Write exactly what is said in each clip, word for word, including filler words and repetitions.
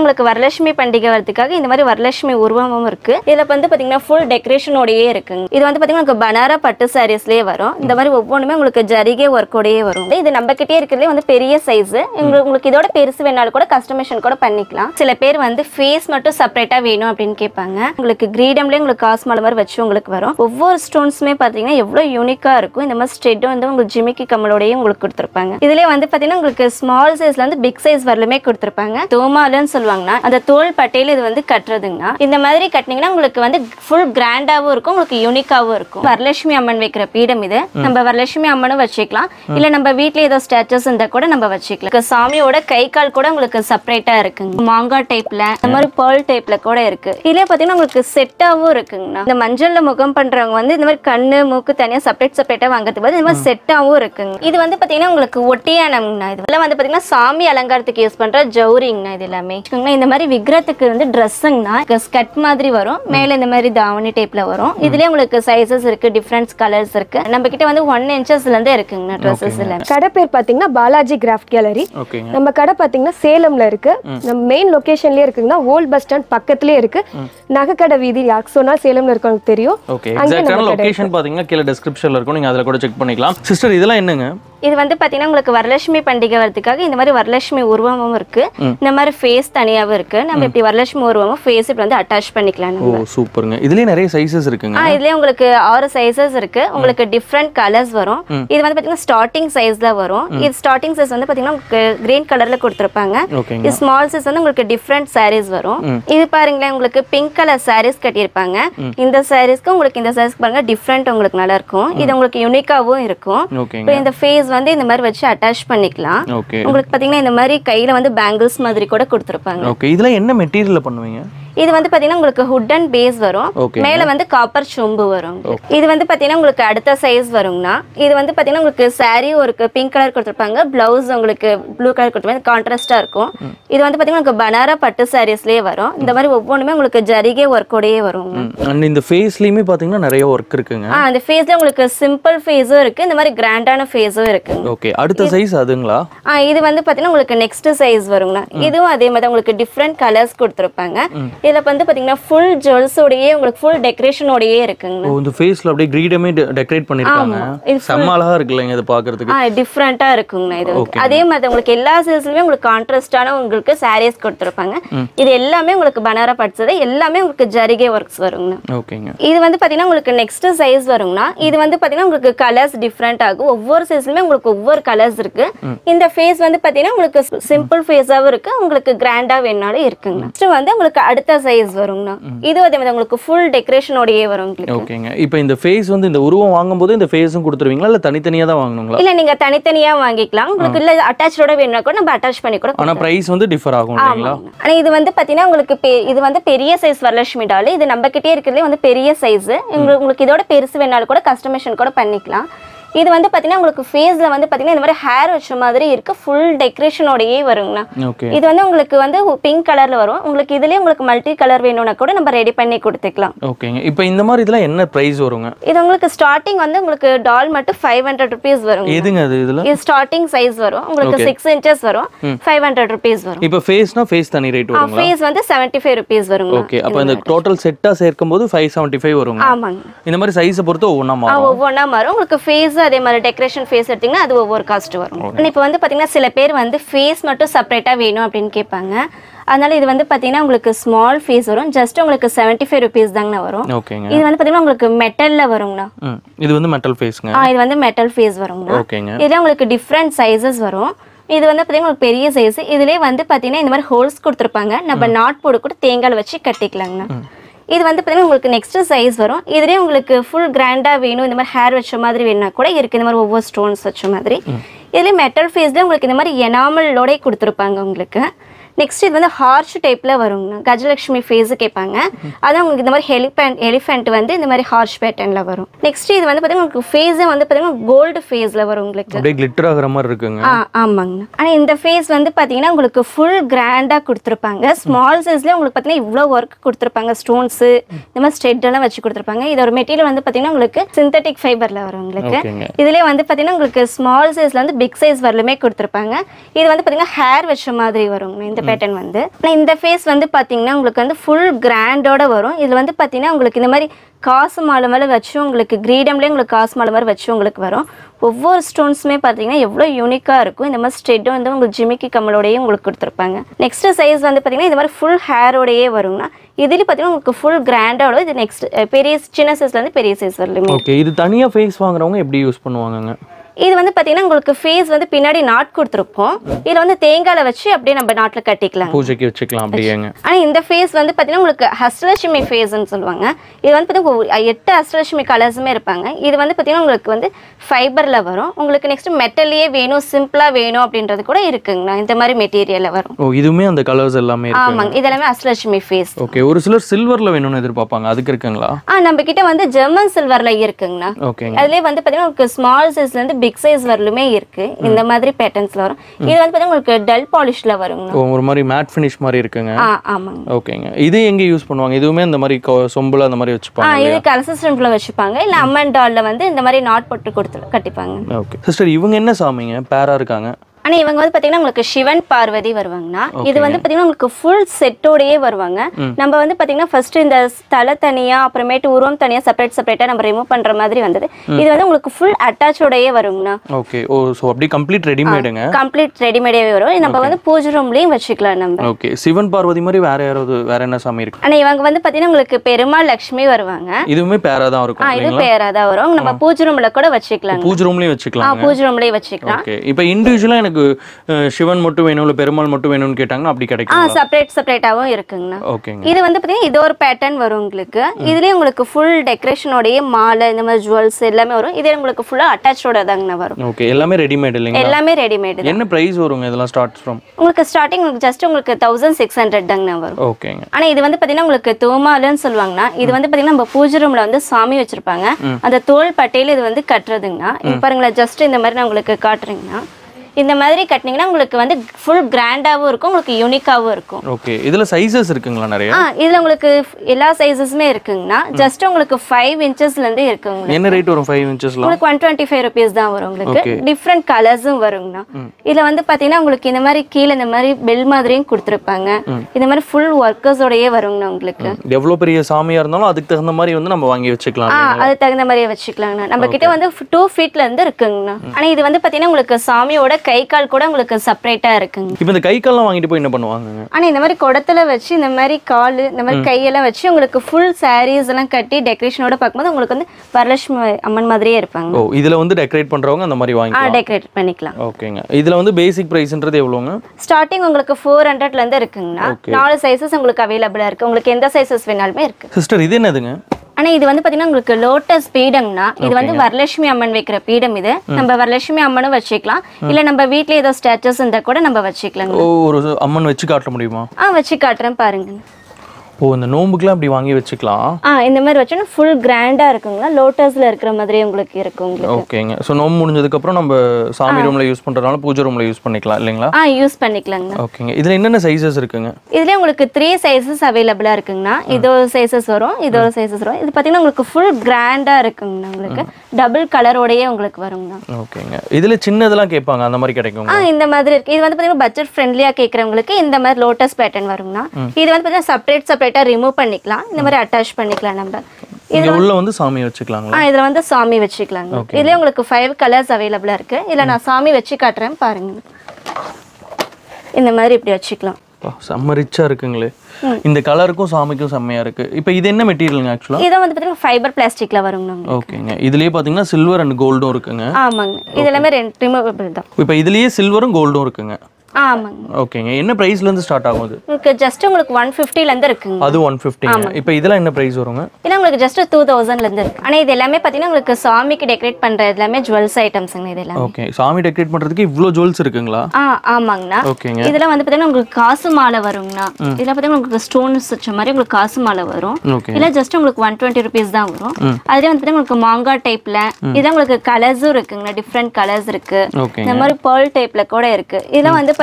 உங்களுக்கு வரலட்சுமி பண்டிகை வரதுக்காக இந்த மாதிரி வரலட்சுமி உருவமும் இருக்கு. இதுல வந்து பாத்தீங்கன்னா ஃபுல் டெக்கரேஷனோடயே இருக்குங்க. இது வந்து பாத்தீங்கன்னா உங்களுக்கு பனாரா பட்டு சாரீஸ்லயே வரும். இந்த மாதிரி ஒவ்வொன்றுமே உங்களுக்கு ஜரிகை ஒர்க்கோடயே வரும். இது நம்ம கிட்டே இருக்கிறதுலே வந்து பெரிய சைஸ். உங்களுக்கு இதோட பெருசு வேணாலும் கூட கஸ்டமைசேஷன் கூட பண்ணிக்கலாம். சில பேர் வந்து ஃபேஸ் மட்டும் செப்பரேட்டா வேணும் அப்படின்னு கேட்பாங்க. உங்களுக்கு கிரீடம்லயே உங்களுக்கு காசு மாலை மாதிரி வச்சு உங்களுக்கு வரும். ஒவ்வொரு ஸ்டோன்ஸுமே பாத்தீங்கன்னா எவ்வளவு யூனிக்கா இருக்கும். இந்த மாதிரி ஸ்ட்ரெட் வந்து உங்களுக்கு ஜிமிக்கி கம்மலோடயே உங்களுக்கு கொடுத்துருப்பாங்க. இதுலயே வந்து பாத்தீங்கன்னா உங்களுக்கு ஸ்மால் சைஸ்ல இருந்து பிக் சைஸ் வரலுமே கொடுத்துருப்பாங்க. தோமாலன்னு சொல்லுவாங்கன்னா அந்த தோல் பட்டையில இது வந்து கட்டுறதுங்கன்னா இந்த மாதிரி கட்டினீங்கன்னா உங்களுக்கு வந்து ஃபுல் கிராண்டாவும் இருக்கும், உங்களுக்கு யூனிக்காவும் இருக்கும். வரலட்சுமி அம்மன் வைக்கிற பீடம் இது. நம்ம வரலட்சுமி அம்மனும் வச்சுக்கலாம், இல்ல நம்ம வீட்ல ஏதோ ஸ்டாச்சஸ் இருந்தா கூட நம்ம வச்சுக்கலாம். சாமியோட கை கால் கூட உங்களுக்கு செப்பரேட்டா இருக்குங்க. மாங்காய் டைப்ல இந்த மாதிரி பேர்ல் டைப்ல கூட இருக்கு. இதுல பாத்தீங்கன்னா உங்களுக்கு செட்டாவும் இருக்குங்கண்ணா. இந்த மஞ்சள்ல முகம் பண்றவங்க வந்து இந்த மாதிரி கண்ணு மூக்கு தனியா செப்பரேட் செப்பரேட்டா வாங்குறது போது இந்த மாதிரி செட்டாவும் இருக்குங்க. இது வந்து பாத்தீங்கன்னா உங்களுக்கு ஒட்டியானம்னா இதெல்லாம் வந்து பாத்தீங்கன்னா சாமி அலங்காரத்துக்கு யூஸ் பண்ற ஜவுரிங்கண்ணா. இது எல்லாமே இந்த மாதிரி விக்கிரத்துக்கு வந்து ட்ரெஸ்ஸுங்கண்ணா ஸ்கட் மாதிரி வரும். மேல இந்த மாதிரி தாவணி டைப்ல வரும். இதுலயே உங்களுக்கு சைசஸ் இருக்கு, டிஃபரண்ட் கலர்ஸ் இருக்கு. நம்ம கிட்ட வந்து ஒன் இன்ச்சஸ்ல இருந்து இருக்குங்கண்ணா ட்ரெஸ்ஸஸ் எல்லாம். கடை பேர் பாத்தீங்கன்னா பாலாஜி கிராஃப்ட் கேலரி. நம்ம கடை பாத்தீங்கன்னா சேலம்ல இருக்கு. நம்ம மெயின் லொகேஷன்லயே இருக்குங்கன்னா ஓல்ட் பஸ் ஸ்டாண்ட் பக்கத்துலயே இருக்கு. நகைக்கடை வீதி யாருக்கு சொன்னா சேலம்ல இருக்கவங்களுக்கு தெரியும். ஓகே, எக்ஸாக்ட்டான லொகேஷன் பாத்தீங்கன்னா கீழ டிஸ்கிரிப்ஷன்ல இருக்கும், நீங்க அதல கூட செக் பண்ணிக்கலாம். சிஸ்டர் இதெல்லாம் என்னங்க? இது வந்து பாத்தீங்கன்னா உங்களுக்கு வரலட்சுமி பண்டிகை வரதுக்காக இந்த மாதிரி வரலட்சுமி உருவமும் இருக்கு, இந்த மாதிரி ஃபேஸ் தனியாவும் இருக்கு. நம்ம இப்படி வரலட்சுமி உருவமும் ஃபேஸ் இப்படி வந்து அட்டாச் பண்ணிக்கலாம். ஓ சூப்பருங்க. இதுலயே நிறைய சைஸஸ் இருக்குங்க. ஆ இதுலயே உங்களுக்கு ஆறு சைஸஸ் இருக்கு. உங்களுக்கு டிஃபரண்ட் கலர்ஸ் வரும். இது வந்து பாத்தீங்கன்னா ஸ்டார்டிங் சைஸ்ல வரும். இது ஸ்டார்டிங் சைஸ் வந்து பாத்தீங்கன்னா உங்களுக்கு கிரீன் கலர்ல கொடுத்திருப்பாங்க. இது ஸ்மால் சைஸ் வந்து உங்களுக்கு டிஃபரண்ட் சாரீஸ் வரும். இது பாருங்களேன், உங்களுக்கு பிங்க் கலர் சாரீஸ் கட்டியிருப்பாங்க. இந்த சாரீஸ்க்கு உங்களுக்கு இந்த சாரீஸ்க்கு பாருங்க டிஃபரண்ட் உங்களுக்கு நல்லா இருக்கும். இது உங்களுக்கு யூனிக்காவும் இருக்கும். இந்த ஃபேஸ் வந்து இந்த மாதிரி வச்சு அட்டாச் பண்ணிக்கலாம். உங்களுக்கு பாத்தீங்கன்னா இந்த மாதிரி கையில வந்து பேங்கிள்ஸ் மாதிரி கூட கொடுத்திருப்பாங்க. ஓகே, இதெல்லாம் என்ன மெட்டீரியல்ல பண்ணுவீங்க? இது வந்து பாத்தீங்கன்னா உங்களுக்கு வுடன் பேஸ் வரும். மேல வந்து காப்பர் சொம்பு வரும். இது வந்து பாத்தீங்கன்னா உங்களுக்கு அடுத்த சைஸ் வரும்னா இது வந்து பாத்தீங்கன்னா உங்களுக்கு சாரி ஒரு பிங்க் கலர் கொடுத்திருப்பாங்க, பிளவுஸ் உங்களுக்கு ப்ளூ கலர் கொடுத்திருப்பாங்க, கான்ட்ராஸ்டா இருக்கும். இது வந்து பாத்தீங்கன்னா உங்களுக்கு பனாரா பட்டு சாரீஸ்லயே வரும். இந்த மாதிரி ஒவ்வொன்றுமே உங்களுக்கு ஜரிகை ஒர்க்கோடயே வரும். அண்ட் இந்த ஃபேஸ்லயுமே பாத்தீங்கன்னா நிறைய ஒர்க் இருக்குங்க. ஆ அந்த ஃபேஸ்ல உங்களுக்கு சிம்பிள் ஃபேஸும் இருக்கு, இந்த மாதிரி கிராண்டான ஃபேஸும் இருக்கு. ஓகே, அடுத்த சைஸ் அதுங்களா? ஆ இது வந்து பாத்தீங்கன்னா உங்களுக்கு நெக்ஸ்ட் சைஸ் வரும்னா இதுவும் அதே மாதிரி உங்களுக்கு டிஃபரண்ட் கலர்ஸ் கொடுத்திருப்பாங்க. இதுல வந்து பாத்தீங்கன்னா ফুল ஜுவல்ஸோடயே உங்களுக்கு ফুল டெக்கரேஷனோடயே இருக்குங்க. ஓ இந்த ஃபேஸ்ல அப்படியே கிரீடமே டெக்கரேட் பண்ணிருக்காங்க. செம்ம அழகா இருக்குங்க இது பாக்குறதுக்கு. ஆ டிஃபரண்டா இருக்குங்க இது. அதே மாதிரி உங்களுக்கு எல்லா சைஸ்லயுமே உங்களுக்கு கான்ட்ராஸ்டான உங்களுக்கு சாரீஸ் கொடுத்திருப்பாங்க. இது எல்லாமே உங்களுக்கு பனாரா பட்சது எல்லாமே உங்களுக்கு ஜரிகை வர்க்ஸ் வருங்க. ஓகேங்க. இது வந்து பாத்தீங்கன்னா உங்களுக்கு நெக்ஸ்ட் சைஸ் வரும்னா இது வந்து பாத்தீங்கன்னா உங்களுக்கு கலர்ஸ் டிஃபரண்ட் ஆகும். ஒவ்வொரு சைஸ்லயுமே உங்களுக்கு ஒவ்வொரு கலர்ஸ் இருக்கு. இந்த ஃபேஸ் வந்து பாத்தீங்கன்னா உங்களுக்கு சிம்பிள் ஃபேஸாவும் இருக்கு, உங்களுக்கு கிராண்டா வேணாலும் இருக்குங்க. நெக்ஸ்ட் வந்து உங்களுக்கு அடுத்த சைஸ் வரும்னா இது அதே மாதிரி உங்களுக்கு ফুল டெக்கரேஷனோடயே வரும். ஓகேங்க. இப்போ இந்த ஃபேஸ் வந்து இந்த உருவம் வாங்கும்போது இந்த ஃபேஸும் கொடுத்துருவீங்களா இல்ல தனித்தனியா தான் வாங்கணுங்களா? இல்ல நீங்க தனித்தனியா வாங்கிக்கலாம். உங்களுக்கு இல்ல அட்டாச்சோட வேணும்னா கூட நம்ம அட்டாச் பண்ணி கூட. ஆனா பிரைஸ் வந்து டிஃபர் ஆகும் இல்லீங்களா? ஆனா இது வந்து பாத்தீங்கன்னா உங்களுக்கு இது வந்து பெரிய சைஸ் வரலட்சுமி டால். இது நம்ம கிட்டே இருக்கிறதுல வந்து பெரிய சைஸ். உங்களுக்கு இதோட பெருசு வேணாலும் கூட கஸ்டமைசேஷன் கூட பண்ணிக்கலாம். இது வந்து பாத்தீங்கன்னா உங்களுக்கு ஃபேஸ்ல வந்து பாத்தீங்கன்னா இந்த மாதிரி ஹேர் வச்ச மாதிரி இருக்கு, ফুল டெக்கரேஷனோடயே வரும்னா. இது வந்து உங்களுக்கு வந்து பிங்க் கலர்ல வரும். உங்களுக்கு இதுலயே உங்களுக்கு மல்டி கலர் வேணும்னா கூட நம்ம ரெடி பண்ணி கொடுத்துக்கலாம். ஓகேங்க. இப்போ இந்த மாதிரி இதெல்லாம் என்ன பிரைஸ் வருங்க? இது உங்களுக்கு ஸ்டார்டிங் வந்து உங்களுக்கு டால் மட்டும் five hundred rupees வரும். எதுங்க அது இதுல? இது ஸ்டார்டிங் சைஸ் வரும். உங்களுக்கு six inches வரும். five hundred rupees வரும். இப்போ ஃபேஸ்னா ஃபேஸ் தனி ரேட் வருங்களா? ஃபேஸ் வந்து seventy-five rupees வரும். ஓகே. அப்ப இந்த டோட்டல் செட்டா சேர்க்கும்போது five seventy-five வருங்க. ஆமாங்க. இந்த மாதிரி சைஸ் பொறுத்து ஒவ்வொண்ணா மாறும். ஒவ்வொண்ணா மாறும். உங்களுக்கு ஃபேஸ் அதே மாதிரி டெக்கரேஷன் ஃபேஸ் எடுத்தீங்கன்னா அது ஒவ்வொரு காஸ்ட் வரும். இப்போ வந்து பாத்தீங்கன்னா சில பேர் வந்து ஃபேஸ் மட்டும் செப்பரேட்டா வேணும் அப்படின்னு கேட்பாங்க. அதனால இது வந்து பாத்தீங்கன்னா உங்களுக்கு ஸ்மால் ஃபேஸ் வரும். ஜஸ்ட் உங்களுக்கு seventy-five rupees தாங்க வரும். ஓகேங்க. இது வந்து பாத்தீங்கன்னா உங்களுக்கு மெட்டல்ல வரும்னா. இது வந்து மெட்டல் ஃபேஸ்ங்க. ஆ இது வந்து மெட்டல் ஃபேஸ் வரும்னா. ஓகேங்க. இதுல உங்களுக்கு டிஃபரண்ட் சைஸஸ் வரும். இது வந்து பாத்தீங்கன்னா உங்களுக்கு பெரிய சைஸ். இதுலயே வந்து பாத்தீங்கன்னா இந்த மாதிரி ஹோல்ஸ் கொடுத்திருப்பாங்க. நம்ம நாட் போடு கூட தேங்காய் வச்சு கட்டிக்கலாங்க. இது வந்து பாத்தீங்கன்னா உங்களுக்கு நெக்ஸ்ட் சைஸ் வரும். இதுலயே உங்களுக்கு ஃபுல் கிராண்டா வேணும், இந்த மாதிரி ஹேர் வச்ச மாதிரி வேணும்னா கூட இருக்கு. இந்த மாதிரி ஒவ்வொரு ஸ்டோன்ஸ் வச்ச மாதிரி. இதுல மெட்டல் ஃபேஸ்ல உங்களுக்கு இந்த மாதிரி எனாமலோட கொடுத்திருப்பாங்க உங்களுக்கு. நெக்ஸ்ட் இது வந்து ஹார்ஷ் டைப்ல வருங்க. கஜலட்சுமி ஃபேஸ் கேட்பாங்க. அதான் உங்களுக்கு இந்த மாதிரி எலிஃபென்ட் எலிஃபென்ட் வந்து இந்த மாதிரி ஹார்ஷ் பேட்டர்ன்ல வரும். நெக்ஸ்ட் இது வந்து பாத்தீங்கன்னா உங்களுக்கு ஃபேஸ் வந்து பாத்தீங்கன்னா கோல்ட் ஃபேஸ்ல வரும் உங்களுக்கு. அப்படியே கிளிட்டர் ஆகுற மாதிரி இருக்குங்க. ஆ ஆமாங்க. ஆனா இந்த ஃபேஸ் வந்து பாத்தீங்கன்னா உங்களுக்கு ஃபுல் கிராண்டா கொடுத்திருப்பாங்க. ஸ்மால் சைஸ்ல உங்களுக்கு பாத்தீங்கன்னா இவ்ளோ வர்க் கொடுத்திருப்பாங்க. ஸ்டோன்ஸ் இந்த மாதிரி ஸ்ட்ரெட் எல்லாம் வச்சு கொடுத்திருப்பாங்க. இதோட மெட்டீரியல் வந்து பாத்தீங்கன்னா உங்களுக்கு சிந்தெடிக் ஃபைபர்ல வரும் உங்களுக்கு. இதுலயே வந்து பாத்தீங்கன்னா உங்களுக்கு ஸ்மால் சைஸ்ல இருந்து பிக் சைஸ் வரலுமே கொடுத்திருப்பாங்க. இது வந்து பாத்தீங்கன்னா ஹேர் வச்ச மாதிரி வருங்க. இந்த பேட்டர்ன் வந்து. ஆனா இந்த ஃபேஸ் வந்து பாத்தீங்கன்னா உங்களுக்கு வந்து ஃபுல் கிராண்டோட வரும். இதுல வந்து பாத்தீங்கன்னா உங்களுக்கு இந்த மாதிரி காசு மாலை மேலே வச்சு உங்களுக்கு கிரீடம்லேயே உங்களுக்கு காசு மாலை மாதிரி வச்சு உங்களுக்கு வரும். ஒவ்வொரு ஸ்டோன்ஸுமே பார்த்தீங்கன்னா எவ்வளோ யூனிக்காக இருக்கும். இந்த மாதிரி ஸ்டெட் வந்து உங்களுக்கு ஜிமிக்கி கம்மலோடையே உங்களுக்கு கொடுத்துருப்பாங்க. நெக்ஸ்ட் சைஸ் வந்து பார்த்தீங்கன்னா இந்த மாதிரி ஃபுல் ஹேரோடையே வருங்கண்ணா. இதுலேயும் பார்த்தீங்கன்னா உங்களுக்கு ஃபுல் கிராண்டோட இது நெக்ஸ்ட் பெரிய சின்ன சைஸ்லேருந்து பெரிய சைஸ் வரலுமே. ஓகே, இது தனியாக ஃபேஸ் வாங்குறவங்க எப்படி யூஸ் பண்ணுவாங்கங்க? இது வந்து பார்த்தீங்கன்னா உங்களுக்கு ஃபேஸ் வந்து பின்னாடி நாட் கொடுத்துருப்போம். இதில் வந்து தேங்காயில் வச்சு அப்படியே நம்ம நாட்டில் கட்டிக்கலாம், பூஜைக்கு வச்சுக்கலாம் அப்படியேங்க. ஆனால் இந்த ஃபேஸ் வந்து பார்த்தீங்கன்னா உங்களுக்கு ஹஸ்டலட்சுமி ஃபேஸ்ன்னு சொல்லுவாங்க. இது வந்து பார்த்தீங்கன்னா எட்டு ஹஸ்டலட்சுமி கலர்ஸுமே இருப்பாங்க. இது வந்து பார்த்தீங்கன்னா உங்களுக்கு வந்து ஃபைபரில் வரும். உங்களுக்கு நெக்ஸ்ட் மெட்டல்லையே வேணும், சிம்பிளாக வேணும் அப்படின்றது கூட இருக்குங்கண்ணா. இந்த மாதிரி மெட்டீரியலில் வரும். ஓ, இதுவுமே அந்த கலர்ஸ் எல்லாமே இருக்கு. ஆமாங்க, இதெல்லாமே ஹஸ்டலட்சுமி ஃபேஸ். ஓகே, ஒரு சிலர் சில்வரில் வேணும்னு எதிர்பார்ப்பாங்க, அதுக்கு இருக்குங்களா? ஆ, நம்ம கிட்ட வந்து ஜெர்மன் சில்வரில் இருக்குங்கண்ணா. ஓகே, அதுலேயே வந்து பார்த்தீங்கன்னா உங்களுக்கு ஸ்மால் சைஸ்லேருந்து பிக் சைஸ் வரலுமே இருக்கு. இந்த மாதிரி பேட்டர்ன்ஸ்ல வரும். இது வந்து பாத்தீங்கன்னா உங்களுக்கு டல் பாலிஷ்ல வருங்க. ஒரு மாதிரி மேட் ஃபினிஷ் மாதிரி இருக்குங்க. ஆ, ஆமாங்க. ஓகேங்க, இது எங்க யூஸ் பண்ணுவாங்க? இதுவுமே அந்த மாதிரி சொம்புல அந்த மாதிரி வச்சுப்பாங்க. ஆ, இது கலசஸ்டம்ல வச்சுப்பாங்க. இல்ல அம்மன் டால்ல வந்து இந்த மாதிரி நாட் போட்டு கொடுத்து கட்டிப்பாங்க. ஓகே சிஸ்டர், இவங்க என்ன சாமிங்க பேரா இருக்காங்க? ஆனா இவங்க வந்து பாத்தீங்கன்னா உங்களுக்கு சிவன் பார்வதி வருவாங்கண்ணா. இது வந்து பாத்தீங்கன்னா உங்களுக்கு ஃபுல் செட்டோடயே வருவாங்க. நம்ம வந்து பாத்தீங்கன்னா ஃபர்ஸ்ட் இந்த தலை தனியா அப்புறமேட்டு உருவம் தனியா செப்பரேட் செப்பரேட்டா நம்ம ரிமூவ் பண்ற மாதிரி வந்தது. இது வந்து உங்களுக்கு ஃபுல் அட்டாச்சோடயே வருங்கண்ணா. ஓகே, ஓ சோ அப்படி கம்ப்ளீட் ரெடிமேடுங்க. கம்ப்ளீட் ரெடிமேடாவே வரும். நம்ம வந்து பூஜை ரூம்லயும் வச்சுக்கலாம் நம்ம. ஓகே, சிவன் பார்வதி மாதிரி வேற யாராவது வேற என்ன சாமி இருக்கு? ஆனா இவங்க வந்து பாத்தீங்கன்னா உங்களுக்கு பெருமாள் லட்சுமி வருவாங்க. இதுவுமே பேரா தான் இருக்கும். இது பேரா தான் வரும். நம்ம பூஜை ரூம்ல கூட வச்சுக்கலாம். பூஜை ரூம்லயே வச்சுக்கலாம். ஆ, பூஜை ரூம்லயே வச்சுக்கலாம். ஓகே, இப்போ இன்டிவிஜுவலா எனக்கு சிவன் மட்டும் வேணும் இல்ல பெருமாள் மட்டும் வேணும்னு கேட்டாங்கன்னா அப்படி கிடைக்கும். ஆ, செப்பரேட் செப்பரேட்டாவும் இருக்குங்கண்ணா. ஓகேங்க, இது வந்து பாத்தீங்கன்னா இது ஒரு பேட்டர்ன் வரும் உங்களுக்கு. இதுலயே உங்களுக்கு ஃபுல் டெக்கரேஷனோடயே மாலை இந்த மாதிரி ஜுவல்ஸ் எல்லாமே வரும். இது உங்களுக்கு ஃபுல்லா அட்டாச்சோட தாங்கண்ணா வரும். ஓகே, எல்லாமே ரெடிமேட் இல்லைங்களா? எல்லாமே ரெடிமேட். என்ன பிரைஸ் வருங்க இதெல்லாம் ஸ்டார்ட் ஃப்ரம்? உங்களுக்கு ஸ்டார்டிங் உங்களுக்கு ஜஸ்ட் உங்களுக்கு தௌசண்ட் சிக்ஸ் ஹண்ட்ரட் தாங்கண்ணா வரும். ஓகேங்க, ஆனா இது வந்து பாத்தீங்கன்னா உங்களுக்கு தோமாலன்னு சொல்லுவாங்கண்ணா. இது வந்து பாத்தீங்கன்னா நம்ம பூஜை ரூம்ல வந்து சாமி வச்சிருப்பாங்க. அந்த தோல் பட்டையில இது வந்து கட்டுறதுங்கண்ணா. இது பாருங்களேன், ஜஸ்ட் இந்த மாதிரி நான் உங்களுக்கு காட்டுறேங்கண்ணா. இந்த மாதிரி கட்டினீங்கன்னா உங்களுக்கு வந்து ஃபுல் கிராண்டாவும் இருக்கும், உங்களுக்கு யூனிக்காவும் இருக்கும். ஓகே, இதுல சைஸஸ் இருக்குங்களா நிறைய? ஆ, இதுல உங்களுக்கு எல்லா சைஸஸுமே இருக்குங்கண்ணா. ஜஸ்ட் உங்களுக்கு ஃபைவ் இன்ச்சஸ்ல இருந்து இருக்குங்க. என்ன ரேட் வரும் ஃபைவ் இன்ச்சஸ்ல? உங்களுக்கு ஒன் டுவெண்ட்டி ஃபைவ் ருபீஸ் தான் வரும். உங்களுக்கு டிஃப்ரெண்ட் கலர்ஸும் வருங்கண்ணா. இதுல வந்து பாத்தீங்கன்னா உங்களுக்கு இந்த மாதிரி கீழே இந்த மாதிரி பெல் மாதிரியும் கொடுத்துருப்பாங்க. இந்த மாதிரி ஃபுல் ஒர்க்கர்ஸோடயே வருங்கண்ணா. உங்களுக்கு எவ்வளவு பெரிய சாமியா இருந்தாலும் அதுக்கு தகுந்த மாதிரி வந்து நம்ம வாங்கி வச்சுக்கலாம். ஆ, அதுக்கு தகுந்த மாதிரியே வச்சுக்கலாங்கண்ணா. நம்ம கிட்ட வந்து டூ ஃபீட்ல இருந்து இருக்குங்கண்ணா. ஆனா இது வந்து பாத்தீங்கன்னா உங்களுக்கு சாமியோட கை கால் கூட உங்களுக்கு செப்பரேட்டா இருக்குங்க. இப்போ இந்த கை கால்லாம் வாங்கிட்டு போய் என்ன பண்ணுவாங்க? ஆனா இந்த மாதிரி குடத்துல வச்சு இந்த மாதிரி கால் இந்த மாதிரி கையெல்லாம் வச்சு உங்களுக்கு ஃபுல் சாரீஸ் எல்லாம் கட்டி டெக்கரேஷனோட பார்க்கும்போது உங்களுக்கு வந்து வரலட்சுமி அம்மன் மாதிரியே இருப்பாங்க. ஓ, இதுல வந்து டெக்கரேட் பண்றவங்க அந்த மாதிரி வாங்கிக்கலாம். ஆ, டெக்கரேட் பண்ணிக்கலாம். ஓகேங்க, இதுல வந்து பேசிக் பிரைஸ்ன்றது எவ்வளவுங்க? ஸ்டார்டிங் உங்களுக்கு ஃபோர் ஹண்ட்ரட்ல இருந்து இருக்குங்கண்ணா. நாலு சைஸஸ் உங்களுக்கு அவைலபிளா இருக்கு. உங்களுக்கு எந்த சைஸஸ் வேணாலுமே இருக்கு. சிஸ்டர், இது என்னதுங்க? ஆனா இது வந்து பாத்தீங்கன்னா உங்களுக்கு லோட்டஸ் பீடம்னா. இது வந்து வரலட்சுமி அம்மன் வைக்கிற பீடம். இது நம்ம வரலட்சுமி அம்மனும் வச்சுக்கலாம், இல்ல நம்ம வீட்ல ஏதோ ஸ்டாச்சஸ் இருந்தா கூட நம்ம வச்சுக்கலாம். ஓ, ஒரு அம்மன் வச்சு காட்ட முடியுமா? ஆ, வச்சு காட்டுறேன் பாருங்க. ஓ, இந்த நோம்புக்குலாம் அப்படி வாங்கி வச்சுக்கலாம். ஆ, இந்த மாதிரி வச்சோன்னா ஃபுல் கிராண்டா இருக்குங்களா. லோட்டஸ்ல இருக்கிற மாதிரி உங்களுக்கு இருக்கும் உங்களுக்கு. ஓகேங்க, சோ நோம்பு முடிஞ்சதுக்கு அப்புறம் நம்ம சாமி ரூம்ல யூஸ் பண்றதுனால பூஜை ரூம்ல யூஸ் பண்ணிக்கலாம் இல்லைங்களா? ஆ, யூஸ் பண்ணிக்கலாங்க. ஓகேங்க, இதுல என்னென்ன சைஸஸ் இருக்குங்க? இதுல உங்களுக்கு த்ரீ சைஸஸ் அவைலபிளா இருக்குங்கண்ணா. இது ஒரு சைஸஸ் வரும், இது ஒரு சைஸஸ் வரும். இது பாத்தீங்கன்னா உங்களுக்கு ஃபுல் கிராண்டா இருக்குங்கண்ணா. உங்களுக்கு டபுள் கலரோடயே உங்களுக்கு வருங்கண்ணா. ஓகேங்க, இதுல சின்னதெல்லாம் கேட்பாங்க, அந்த மாதிரி கிடைக்கும்? ஆ, இந்த மாதிரி இருக்கு. இது வந்து பாத்தீங்கன்னா பட்ஜெட் ஃப்ரெண்ட்லியா கேக்குறவங்களுக்கு இந்த மாதிரி லோட்டஸ் பேட்டர்ன் வருங்கண்ணா. இது வந்து பாத்தீங்கன்னா செப்பரேட் செப்பரேட்டா ரிமூவ் பண்ணிக்கலாம், இந்த மாதிரி அட்டாச் பண்ணிக்கலாம் நம்ம. இங்க உள்ள வந்து சாமி வச்சுக்கலாங்களா? ஆ, இதுல வந்து சாமி வச்சுக்கலாங்க. இதுல உங்களுக்கு ஃபைவ் கலர்ஸ் அவைலபிளா இருக்கு. இதுல நான் சாமி வச்சு காட்டுறேன் பாருங்க. இந்த மாதிரி இப்படி வச்சுக்கலாம். செம்ம ரிச்சா இருக்குங்களே. இந்த கலருக்கும் சாமிக்கும் செம்மையா இருக்கு. இப்போ இது என்ன மெட்டீரியல்ங்க ஆக்சுவலா? இது வந்து பாத்தீங்கன்னா ஃபைபர் பிளாஸ்டிக்ல வருங்க நமக்கு. ஓகேங்க, இதுலயே பாத்தீங்கன்னா சில்வர் அண்ட் கோல்டும் இருக்குங்க. ஆமாங்க, இது எல்லாமே ரிமூவபிள் தான். இப்போ இதுலயே சில்வரும் கோல்டும் இருக்குங்க. ஆமாங்க. ஓகேங்க, என்ன பிரைஸ்ல இருந்து ஸ்டார்ட் ஆகும் அது? உங்களுக்கு ஜஸ்ட் உங்களுக்கு ஒன் ஃபிஃப்டில இருந்து இருக்குங்க. அது ஒன் ஃபிஃப்டிங்க. இப்போ இதெல்லாம் என்ன பிரைஸ் வருங்க? இது உங்களுக்கு ஜஸ்ட் டூ தௌசண்ட்ல இருந்து இருக்கு. ஆனா இது எல்லாமே பாத்தீங்கன்னா உங்களுக்கு சாமிக்கு டெக்கரேட் பண்ற எல்லாமே ஜுவல்ஸ் ஐட்டம்ஸ்ங்க இது எல்லாம். ஓகே, சாமி டெக்கரேட் பண்றதுக்கு இவ்ளோ ஜுவல்ஸ் இருக்குங்களா? ஆ, ஆமாங்கண்ணா. ஓகேங்க, இதெல்லாம் வந்து பாத்தீங்கன்னா உங்களுக்கு காசு மாலை வருங்கண்ணா. இதெல்லாம் பாத்தீங்கன்னா உங்களுக்கு ஸ்டோன்ஸ் வச்ச மாதிரி உங்களுக்கு காசு மாலை வரும். இல்ல ஜஸ்ட் உங்களுக்கு ஒன் டுவெண்ட்டி ருபீஸ் தான் வரும். அதுல வந்து உங்களுக்கு மாங்கா டைப்ல இதெல்லாம் உங்களுக்கு கலர்ஸும் இருக்குங்க. டிஃப்ரெண்ட் கலர்ஸ் இருக்கு. இந்த மாதிரி பேர்ல் டைப்ல கூட இருக்கு. இதெல்லாம் வந்து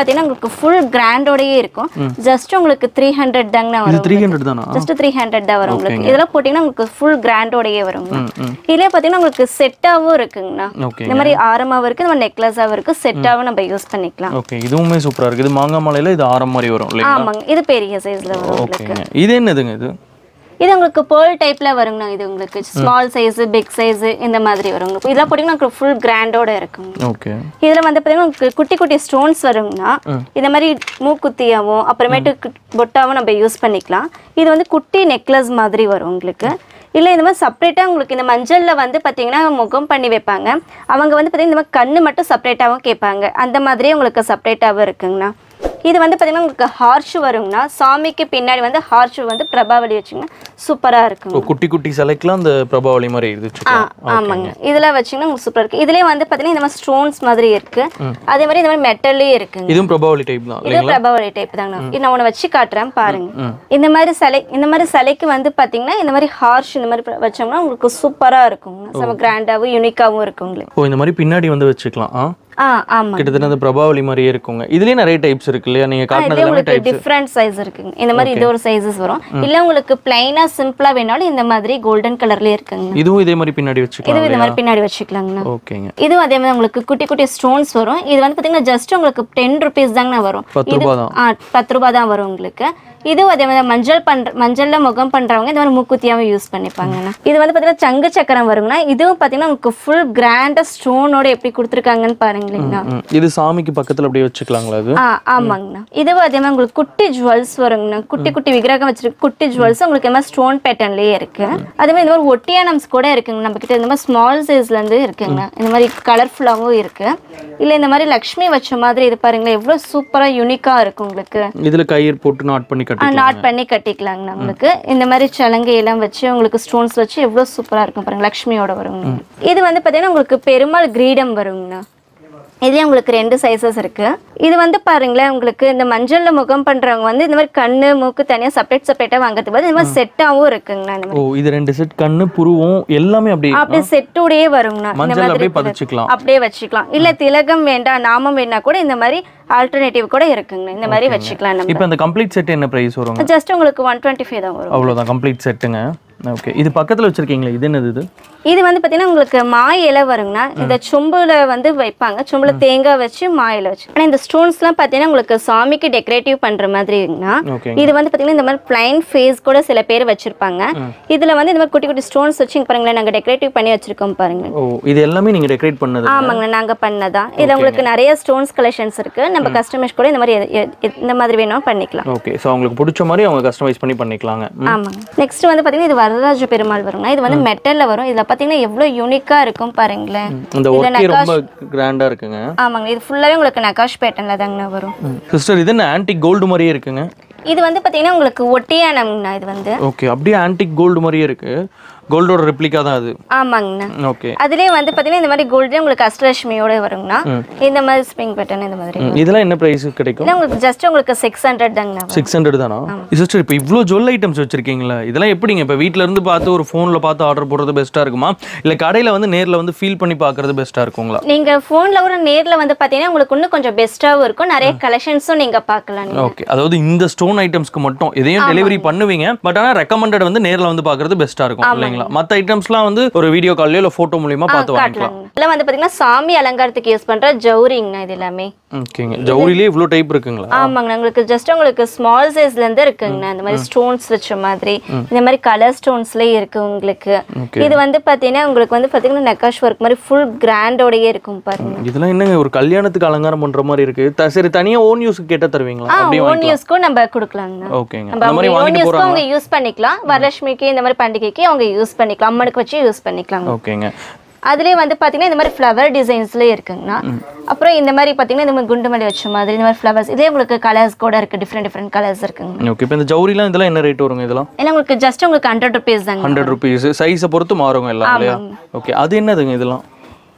பாத்தீங்கன்னா உங்களுக்கு ஃபுல் கிராண்டோடயே இருக்கும் ஜஸ்ட் உங்களுக்கு த்ரீ ஹண்ட்ரட் தாங்கண்ணா வரும் த்ரீ ஹண்ட்ரட் தானா ஜஸ்ட் த்ரீ ஹண்ட்ரட் தான் வரும் உங்களுக்கு இதெல்லாம் போட்டீங்கன்னா உங்களுக்கு ஃபுல் கிராண்டோடயே வருங்க இதுலயே பாத்தீங்கன்னா உங்களுக்கு செட்டாவும் இருக்குங்கண்ணா இந்த மாதிரி ஆரமாவும் இருக்கு இந்த மாதிரி நெக்லஸாவும் இருக்கு செட்டாவும் நம்ம யூஸ் பண்ணிக்கலாம் ஓகே இதுவுமே சூப்பரா இருக்கு இது மாங்காய் மாலையில இது ஆரம் மாதிரி வரும் இல்லையா ஆமாங்க இது பெரிய சைஸ்ல வரும் உங்களுக்கு இது என்னதுங்க இது இது உங்களுக்கு பேர்ல் டைப்ல வருங்க இது உங்களுக்கு ஸ்மால் சைஸ் பிக் சைஸ் இந்த மாதிரி வரும் உங்களுக்கு இதெல்லாம் போட்டீங்கன்னா உங்களுக்கு ஃபுல் கிராண்டோட இருக்குங்க ஓகே இதுல வந்து பாத்தீங்கன்னா உங்களுக்கு குட்டி குட்டி ஸ்டோன்ஸ் வருங்கண்ணா இந்த மாதிரி மூக்குத்தியாவும் அப்புறமேட்டு பொட்டாவும் நம்ம யூஸ் பண்ணிக்கலாம் இது வந்து குட்டி நெக்லஸ் மாதிரி வரும் உங்களுக்கு இல்லை இந்த மாதிரி செப்பரேட்டாக உங்களுக்கு இந்த மஞ்சளில் வந்து பார்த்தீங்கன்னா முகம் பண்ணி வைப்பாங்க அவங்க வந்து பார்த்தீங்கன்னா இந்த மாதிரி கண்ணு மட்டும் செப்பரேட்டாகவும் கேட்பாங்க அந்த மாதிரியே உங்களுக்கு செப்பரேட்டாகவும் இருக்குங்கண்ணா இது வந்து பார்த்தீங்கன்னா உங்களுக்கு ஹார்ஷ் வருங்கண்ணா சாமிக்கு பின்னாடி வந்து ஹார்ஷ் வந்து பிரபாவளி வச்சிங்கன்னா சூப்பராக இருக்குங்க குட்டி குட்டி சிலைக்கெல்லாம் அந்த பிரபாவளி மாதிரி இருந்துச்சு ஆமாங்க இதெல்லாம் வச்சிங்கன்னா உங்களுக்கு சூப்பராக இருக்குது இதுலேயே வந்து பார்த்தீங்கன்னா இந்த மாதிரி ஸ்டோன்ஸ் மாதிரி இருக்கு அதே மாதிரி இந்த மாதிரி மெட்டல்லே இருக்குங்க இதுவும் பிரபாவளி டைப் தான் இது பிரபாவளி டைப் தாங்கண்ணா இது நான் ஒன்று வச்சு காட்டுறேன் பாருங்க இந்த மாதிரி சிலை இந்த மாதிரி சிலைக்கு வந்து பார்த்தீங்கன்னா இந்த மாதிரி ஹார்ஷ் இந்த மாதிரி வச்சோம்னா உங்களுக்கு சூப்பராக இருக்குங்க செம கிராண்டாகவும் யூனிக்காகவும் இருக்கும் உங்களுக்கு ஓ இந்த மாதிரி பின்னாடி வந்து வச்சுக்கலாம் ஆ ஆமா கிட்டத்தட்ட அந்த பிரபாவளி மாதிரியே இருக்குங்க இதுலயே நிறைய டைப்ஸ் இருக்கு இல்லையா நீங்க காட்டுனது எல்லாமே டைப்ஸ் டிஃபரண்ட் சைஸ் இருக்குங்க இந்த மாதிரி இது ஒரு சைஸஸ் வரும் இல்ல உங்களுக்கு ப்ளைனா சிம்பிளா வேணாலும் இந்த மாதிரி கோல்டன் கலர்லயே இருக்குங்க இதுவும் இதே மாதிரி பின்னாடி வச்சுக்கலாம் இது இந்த மாதிரி பின்னாடி வச்சுக்கலாங்க ஓகேங்க இதுவும் அதே மாதிரி உங்களுக்கு குட்டி குட்டி ஸ்டோன்ஸ் வரும் இது வந்து பாத்தீங்கன்னா ஜஸ்ட் உங்களுக்கு டென் ருபீஸ் தாங்க வரும் பத்து ரூபாய் தான் ஆ பத்து ரூபாய் தான் வரும் உங்களுக்கு இதுவும் அதே மாதிரி மஞ்சள் பண்ற மஞ்சள்ல முகம் பண்றவங்க இந்த மாதிரி மூக்குத்தியாவும் யூஸ் பண்ணிப்பாங்கண்ணா இது வந்து பாத்தீங்கன்னா சங்கு சக்கரம் வருங்கண்ணா இதுவும் பாத்தீங்கன்னா உங்களுக்கு ஃபுல் கிராண்டா ஸ்டோனோட எப்படி கொடுத்துருக்காங்கன்னு பாருங்களேங்கண்ணா இது சாமிக்கு பக்கத்துல அப்படியே வச்சுக்கலாங்களா அது ஆ ஆமாங்கண்ணா இதுவும் அதே மாதிரி உங்களுக்கு குட்டி ஜுவல்ஸ் வருங்கண்ணா குட்டி குட்டி விக்கிரகம் வச்சிருக்கு குட்டி ஜுவல்ஸ் உங்களுக்கு இந்த மாதிரி ஸ்டோன் பேட்டர்ன்லயே இருக்கு அதே மாதிரி இந்த மாதிரி ஒட்டியானம்ஸ் கூட இருக்குங்க நம்ம கிட்ட இந்த மாதிரி ஸ்மால் சைஸ்ல இருந்து இருக்குங்கண்ணா இந்த மாதிரி கலர்ஃபுல்லாவும் இருக்கு இல்ல இந்த மாதிரி லக்ஷ்மி வச்ச மாதிரி இது பாருங்களேன் எவ்வளவு சூப்பரா யூனிக்கா இருக்கு உங்களுக்கு இதுல கயிறு போட்டு நாட் பண்ணி நாட் பண்ணி கட்டிக்கலாங்கண்ணா உங்களுக்கு இந்த மாதிரி சலங்கை எல்லாம் வச்சு உங்களுக்கு ஸ்டோன்ஸ் வச்சு எவ்வளவு சூப்பரா இருக்கும் பாருங்க லக்ஷ்மியோட வருங்க இது வந்து பாத்தீங்கன்னா உங்களுக்கு பெருமாள் கிரீடம் வருங்கண்ணா இதுலயே உங்களுக்கு ரெண்டு சைஸஸ் இருக்கு இது வந்து பாருங்களேன் உங்களுக்கு இந்த மஞ்சள்ல முகம் பண்றவங்க வந்து இந்த மாதிரி கண்ணு மூக்கு தனியா செப்பரேட் செப்பரேட்டா வாங்குறது போது இந்த மாதிரி செட்டாவும் இருக்குங்கண்ணா இந்த ஓ இது ரெண்டு செட் கண்ணு புருவம் எல்லாமே அப்படியே அப்படியே செட்டோடயே வருங்கண்ணா இந்த மஞ்சள் மாதிரி அப்படியே பதிச்சுக்கலாம் அப்படியே வச்சுக்கலாம் இல்ல திலகம் வேண்டாம் நாமம் வேணா கூட இந்த மாதிரி ஆல்டர்னேட்டிவ் கூட இருக்குங்க இந்த மாதிரி வச்சுக்கலாம் நம்ம இப்போ அந்த கம்ப்ளீட் செட் என்ன பிரைஸ் வரும் ஜஸ்ட் உங்களுக்கு ஒன் டுவெண்ட்டி ஃபைவ் தான் வரும் அவ்வளவுதான் கம்ப்ளீட் செட்டுங்க ஓகே இது பக்கத்துல வச்சிருக்கீங்களா இது என்னது இது இது வந்து பாத்தீங்கன்னா உங்களுக்கு மா இலை வருங்கண்ணா இந்த சொம்புல வந்து வைப்பாங்க சொம்புல தேங்காய் வச்சு மா இலை வச்சு ஆனா இந்த ஸ்டோன்ஸ் எல்லாம் பாத்தீங்கன்னா உங்களுக்கு சாமிக்கு டெக்கரேட்டிவ் பண்ற மாதிரி இருக்குன்னா இது வந்து பாத்தீங்கன்னா இந்த மாதிரி பிளைன் ஃபேஸ் கூட சில பேர் வச்சிருப்பாங்க இதுல வந்து இந்த மாதிரி குட்டி குட்டி ஸ்டோன்ஸ் வச்சு இங்க பாருங்களேன் நாங்க டெக்கரேட்டிவ் பண்ணி வச்சிருக்கோம் பாருங்க ஓ இது எல்லாமே நீங்க டெக்கரேட் பண்ணது ஆமாங்க நாங்க பண்ணதா இதுல உங்களுக்கு நிறைய ஸ்டோன்ஸ் கலெக்ஷன்ஸ் இருக்கு நம்ம கஸ்டமைஸ் கூட இந்த மாதிரி இந்த மாதிரி வேணும் பண்ணிக்கலாம் ஓகே சோ உங்களுக்கு பிடிச்ச மாதிரி அவங்க கஸ்டமைஸ் பண்ணி பண்ணிக்கலாங்க ஆமாங்க நெக்ஸ்ட் வந்து பாத்தீங்கன்னா இது வரதராஜ பெருமாள் வருங்க இது வந்து மெட்டல்ல வரும் இதுல பாத்தீங்கன்னா எவ்வளவு யூனிக்கா இருக்கும் பாருங்களேன் இந்த ஒர்க்கே ரொம்ப கிராண்டா இருக்குங்க ஆமாங்க இது ஃபுல்லாவே உங்களுக்கு நகாஷ் பேட்டர்ன்ல தாங்க வரும் சிஸ்டர் இது என்ன ஆன்டிக் கோல்ட் மாதிரியே இருக்குங்க இது வந்து பாத்தீங்கன்னா உங்களுக்கு ஒட்டியானம்னா இது வந்து ஓகே அப்படியே ஆன்டிக் கோல்ட் மாதிரியே இருக்கு கோல்டோட ரெப்ளிகா தான் அது ஆமாங்கண்ணா ஓகே அதுலயே வந்து பாத்தீங்கன்னா இந்த மாதிரி கோல்ட்ல உங்களுக்கு அஷ்டலட்சுமியோட வருங்கண்ணா இந்த மாதிரி ஸ்ப்ரிங் பேட்டர்ன் இந்த மாதிரி இதெல்லாம் என்ன பிரைஸ் கிடைக்கும் இது உங்களுக்கு ஜஸ்ட் உங்களுக்கு சிக்ஸ் ஹண்ட்ரட் தாங்கண்ணா சிக்ஸ் ஹண்ட்ரட் தானா சிஸ்டர் இப்போ இவ்வளோ ஜுவல் ஐட்டம்ஸ் வச்சிருக்கீங்களா இதெல்லாம் எப்படிங்க இப்போ வீட்டில இருந்து பார்த்து ஒரு ஃபோனில் பார்த்து ஆர்டர் போடுறது பெஸ்ட்டாக இருக்குமா இல்லை கடையில் வந்து நேரில் வந்து ஃபீல் பண்ணி பார்க்கறது பெஸ்ட்டாக இருக்குங்களா நீங்க ஃபோனில் ஒரு நேரில் வந்து பார்த்தீங்கன்னா உங்களுக்கு இன்னும் கொஞ்சம் பெஸ்ட்டாகவும் இருக்கும் நிறைய கலெக்ஷன்ஸும் நீங்க பார்க்கலாம் ஓகே அதாவது இந்த ஸ்டோன் ஐட்டம்ஸ்க்கு மட்டும் எதையும் டெலிவரி பண்ணுவீங்க பட் ஆனால் ரெக்கமெண்டட் வந்து நேரில் வந்து பார்க்கறது பெஸ்ட்டாக இருக்கும் இல்லைங்களா மற்ற ஐட்டம்ஸ்லாம் வந்து ஒரு வீடியோ கால்லையோ இல்லை ஃபோட்டோ மூலியமா பார்த்து வாங்கிக்கலாம் இதெல்லாம் வந்து பார்த்தீங்கன்னா சாமி அலங்காரத்துக்கு யூஸ் பண்ற ஜவுரிங்கண்ணா இது எல்லாமே ஓகேங்க ஜவுரிலே இவ்வளோ டைப் இருக்குங்களா ஆமாங்கண்ணா உங்களுக்கு ஜஸ்ட் உங்களுக்கு ஸ்மால் சைஸ்ல இருந்து இருக்குங்கண்ணா இந்த மாதிரி ஸ்டோன்ஸ் வச்ச மாதிரி இந்த மாதிரி கலர் ஸ்டோன்ஸ்லயே இருக்கு உங்களுக்கு இது வந்து பாத்தீங்கன்னா உங்களுக்கு வந்து பாத்தீங்கன்னா நகாஷ் ஒர்க் மாதிரி ஃபுல் கிராண்டோடயே இருக்கும் பாருங்க இதெல்லாம் என்னங்க ஒரு கல்யாணத்துக்கு அலங்காரம் பண்ற மாதிரி இருக்கு சரி தனியா ஓன் யூஸ்க்கு கேட்டா தருவீங்களா அப்படியே ஓன் யூஸ்க்கு நம்ம கொடுக்கலாம்ண்ணா ஓகேங்க இந்த மாதிரி ஓன் யூஸ்க்கு அவங்க யூஸ் பண்ணிக்கலாம் வரலட்சுமிக்கு இந்த மாதிரி பண்டிகைக்கு அவங்க யூஸ் பண்ணிக்கலாம் அம்மனுக்கு வச்சு யூஸ் பண்ணிக்கலாம் ஓகேங்க அதுலேயே வந்து பார்த்தீங்கன்னா இந்த மாதிரி ஃப்ளவர் டிசைன்ஸ்லேயே இருக்குங்கண்ணா அப்புறம் இந்த மாதிரி பார்த்தீங்கன்னா இந்த மாதிரி குண்டுமல்லி வச்ச மாதிரி இந்த மாதிரி ஃப்ளவர்ஸ் இதே உங்களுக்கு கலர்ஸ் கூட இருக்கு டிஃப்ரெண்ட் டிஃப்ரெண்ட் கலர்ஸ் இருக்குங்க ஓகே இப்போ இந்த ஜவுரிலாம் இதெல்லாம் என்ன ரேட் வருங்க இதெல்லாம் ஏன்னா உங்களுக்கு ஜஸ்ட் உங்களுக்கு ஹண்ட்ரட் ருபீஸ் தாங்க ஹண்ட்ரட் ருபீஸ் சைஸை பொறுத்து மாறுங்க எல்லாம் இல்லையா ஓகே அது என்னதுங்க இதெல்லாம்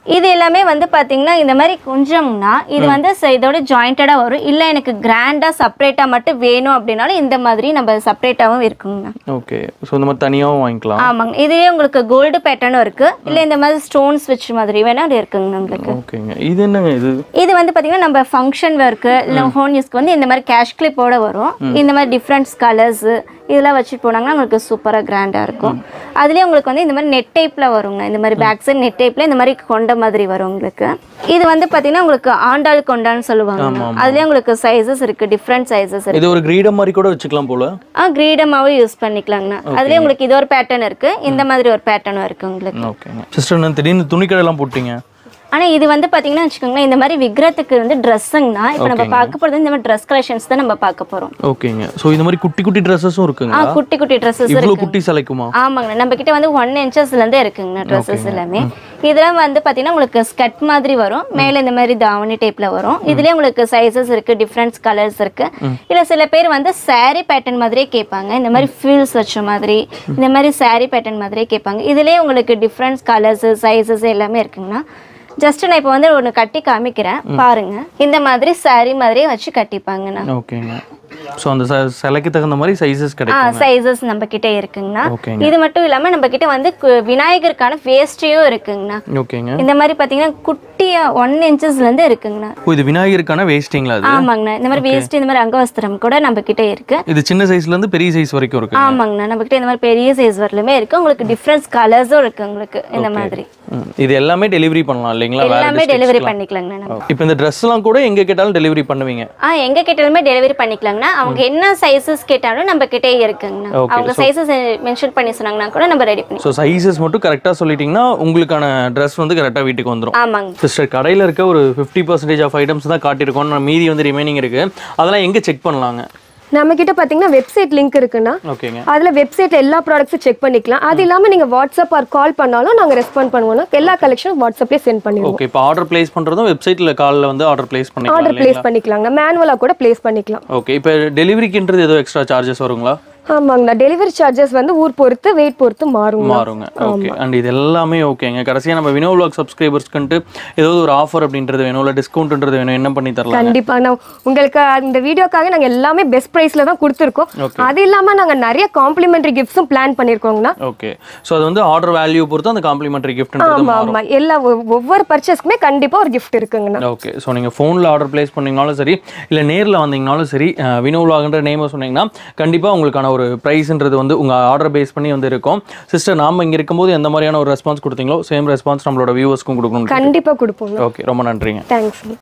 இது எல்லாமே வந்து பாத்தீங்கன்னா இந்த மாதிரி கொஞ்சம்னா இது வந்து ச- இதோட ஜாயிண்டடா வரும். இல்ல எனக்கு கிராண்டா செப்பரேட்டா மட்டும் வேணும் அப்படின்னாலும் இந்த மாதிரி நம்ம செப்பரேட்டாவும் இருக்குங்க. ஓகே ஸோ இந்த மாதிரி தனியாகவும் வாங்கிக்கலாம். ஆமாங்க. இதுலயே உங்களுக்கு கோல்டு பேட்டர்னும் இருக்கு. இல்ல இந்த மாதிரி ஸ்டோன் ஸ்விட்ச் மாதிரி வேணா இருக்குங்க உங்களுக்கு. ஓகேங்க. இது என்னங்க இது? இது வந்து பாத்தீங்கன்னா நம்ம ஃபங்க்ஷன் ஒர்க்கு இல்ல ஹோம் யூஸ்க்கு வந்து இந்த மாதிரி கேஷ் கிளிப்போட வரும். இந்த மாதிரி டிஃப்ரெண்ட்ஸ் கலர்ஸ் இதெல்லாம் வச்சுட்டு போனாங்கன்னா உங்களுக்கு சூப்பரா கிராண்டா இருக்கும். அதுலயே உங்களுக்கு வந்து இந்த மாதிரி நெட் டைப்ல வருங்க. இந்த மாதிரி பேக் சைடு நெட் டைப்ல இந்த மாதிரி கொண்ட மாதிரி வரும் உங்களுக்கு. இது வந்து பாத்தீங்கன்னா உங்களுக்கு ஆண்டாள் கொண்டான்னு சொல்லுவாங்க. அதுலயே உங்களுக்கு சைஸஸ் இருக்கு, டிஃப்ரெண்ட் சைஸஸ் இருக்கு. இது ஒரு கிரீடம் மாதிரி கூட வச்சுக்கலாம் போல. ஆ கிரீடமாவும் யூஸ் பண்ணிக்கலாங்கண்ணா. அதுலயே உங்களுக்கு இது ஒரு பேட்டர்ன் இருக்கு, இந்த மாதிரி ஒரு பேட்டர்னும் இருக்கு உங்களுக்கு. ஓகேங்க. சிஸ்டர் நான் திடீர்னு துணிக்கடை எல்லாம் போட்டீங்க. ஆனா இது வந்து பாத்தீங்கன்னா வச்சுக்கோங்களேன் இந்த மாதிரி விக்கிரத்துக்கு வந்து ட்ரெஸ்ஸுங்கண்ணா. இப்போ நம்ம பார்க்க போறது இந்த மாதிரி ட்ரெஸ் கலெக்ஷன்ஸ் தான் நம்ம பார்க்க போறோம். ஓகேங்க. சோ இந்த மாதிரி குட்டி குட்டி ட்ரெஸ்ஸஸும் இருக்குங்க. ஆ குட்டி குட்டி ட்ரெஸ்ஸஸ் இவ்ளோ இருக்கு. குட்டி சலைக்குமா? ஆமாங்கண்ணா. நம்ம கிட்ட வந்து ஒன் இன்ச்சஸ்ல இருந்தே இருக்குங்கண்ணா ட்ரெஸ்ஸஸ் எல்லாமே. இதெல்லாம் வந்து பாத்தீங்கன்னா உங்களுக்கு ஸ்கர்ட் மாதிரி வரும், மேல இந்த மாதிரி தாவணி டைப்ல வரும். இதுலயே உங்களுக்கு சைஸஸ் இருக்கு, டிஃப்ரெண்ட் கலர்ஸ் இருக்கு. இல்ல சில பேர் வந்து saree பேட்டர்ன் மாதிரியே கேட்பாங்க. இந்த மாதிரி ஃபில்ஸ் வச்ச மாதிரி இந்த மாதிரி saree பேட்டர்ன் மாதிரியே கேட்பாங்க. இதுலயே உங்களுக்கு டிஃப்ரெண்ட் கலர்ஸ் சைஸஸ் எல்லாமே இருக்குங்கண்ணா. ஜஸ்ட் நான் இப்போ வந்து ஒன்று கட்டி காமிக்கிறேன் பாருங்க. இந்த மாதிரி saree மாதிரியே வச்சு கட்டிப்பாங்கண்ணா. ஓகேங்க. சோ அந்த சிலைக்கு தகுந்த மாதிரி சைஸஸ் ஆ கிடைக்கும். சைஸஸ் நம்ம கிட்ட இருக்குங்கண்ணா. ஓகேங்க. இது மட்டும் இல்லாம நம்ம கிட்ட வந்து கு- விநாயகருக்கான வேஸ்டியும் இருக்குங்கண்ணா. ஓகேங்க. இந்த மாதிரி பாத்தீங்கன்னா குட்டியா ஒன் இன்ச்சஸ்ல இருந்து இருக்குங்கண்ணா. ஓ இது விநாயகருக்கான வேஸ்டிங்களா அது? ஆமாங்கண்ணா. இந்த மாதிரி வேஸ்ட் இந்த மாதிரி அங்கவஸ்திரம் கூட நம்ம கிட்ட இருக்கு. இது சின்ன சைஸ்ல இருந்து பெரிய சைஸ் வரைக்கும் இருக்கு. ஆமாங்கண்ணா. நம்ம கிட்ட இந்த மாதிரி பெரிய சைஸ் வரலுமே இருக்கு. உங்களுக்கு டிஃப்ரெண்ட் கலர்ஸும் இருக்கு உங்களுக்கு இந்த மாதிரி. ம். இது எல்லாமே டெலிவரி பண்ணலாம் இல்லைங்களா? வேற எல்லாமே டெலிவரி பண்ணிக்கலாங்கண்ணா நம்ம. இப்போ இந்த Dress எல்லாம் கூட எங்க கேட்டாலும் டெலிவரி பண்ணுவீங்க. ஆ எங்க கேட்டாலுமே டெலிவரி பண்ணிக்கலாங்கண்ணா. அவங்க என்ன சைஸஸ் கேட்டாலும் நம்ம கிட்டே இருக்குங்கண்ணா. Okay, அவங்க சைஸஸ் மென்ஷன் பண்ணி சொன்னாங்கன்னா கூட நம்ம ரெடி பண்ணி. ஸோ சைஸஸ் மட்டும் கரெக்டாக சொல்லிட்டீங்கன்னா உங்களுக்கான ட்ரெஸ் வந்து கரெக்டாக வீட்டுக்கு வந்துடும். ஆமாங்க. சிஸ்டர் கடையில் இருக்க ஒரு ஃபிஃப்டி பர்சன்டேஜ் ஆஃப் ஐட்டம்ஸ் தான் காட்டியிருக்கோம். நான் மீதி வந்து ரிமைனிங் இருக்கு. அதெல்லாம் எங்கே செக் பண்ணலாங்க? நம்ம கிட்ட பாத்தீங்கன்னா வெப்சைட் லிங்க் இருக்குன்னா ஓகேங்க. அதுல வெப்சைட் எல்லா ப்ராடக்ட்ஸும் செக் பண்ணிக்கலாம். அது இல்லாம நீங்க வாட்ஸ்அப் ஆர் கால் பண்ணாலும் நாங்க ரெஸ்பாண்ட் பண்ணுவோம். எல்லா கலெக்ஷனும் வாட்ஸ்அப்லயே சென்ட் பண்ணிடுவோம். ஓகே. இப்போ ஆர்டர் பிளேஸ் பண்ணுறதும் வெப்சைட்டில் காலில் வந்து ஆர்டர் பிளேஸ் பண்ணிக்கலாம் ஆர்டர் பிளேஸ் பண்ணிக்கலாங்க. மேனுவலா கூட பிளேஸ் பண்ணிக்கலாம். ஓகே. இப்போ டெலிவரிக்குன்றது ஏதோ எக்ஸ்ட்ரா சார்ஜஸ் வருங்களா? ஆமாங்கண்ணா. டெலிவரி சார்ஜஸ் வந்து ஊர் பொறுத்து வெயிட் பொறுத்து மாறுங்க. மாறுங்க. ஓகே. அண்ட் இது எல்லாமே ஓகேங்க. கடைசியாக நம்ம வினோ vlog சப்ஸ்கிரைபர்ஸ்க்கு ஏதாவது ஒரு ஆஃபர் அப்படின்றது வேணும், இல்லை டிஸ்கவுண்ட்ன்றது வேணும், என்ன பண்ணி தரலாம்? கண்டிப்பா நான் உங்களுக்கு இந்த வீடியோக்காக நாங்க எல்லாமே பெஸ்ட் பிரைஸ்ல தான் கொடுத்துருக்கோம். அது இல்லாம நாங்க நிறைய காம்ப்ளிமெண்டரி கிஃப்ட்ஸும் பிளான் பண்ணிருக்கோங்கண்ணா. ஓகே. ஸோ அது வந்து ஆர்டர் வேல்யூ பொறுத்து அந்த காம்ப்ளிமெண்டரி கிஃப்ட்ன்றது ஆமா ஆமா. எல்லா ஒ- ஒவ்வொரு பர்ச்சேஸ்க்குமே கண்டிப்பா ஒரு கிஃப்ட் இருக்குங்கண்ணா. ஓகே. ஸோ நீங்கள் ஃபோனில் ஆர்டர் பிளேஸ் பண்ணீங்கனாலும் சரி, இல்லை நேரில் வந்தீங்கனாலும் சரி, வினோ vlogன்ற நேமை சொன்னீங்கன்னா கண்டிப்பாக உங்களுக்கான ஒரு ப்ரைஸ்ன்றது வந்து உங்கள் ஆர்டர் பேஸ் பண்ணி வந்து இருக்கும். சிஸ்டர் நாம இங்கே இருக்கும்போது எந்த மாதிரியான ஒரு ரெஸ்பான்ஸ் கொடுத்தீங்களோ சேம் ரெஸ்பான்ஸ் நம்மளோட வியூவர்ஸ்க்கும் கொடுக்கணும். கண்டிப்பா கொடுப்போம். ஓகே. ரொம்ப நன்றிங்க. தேங்க்ஸ்.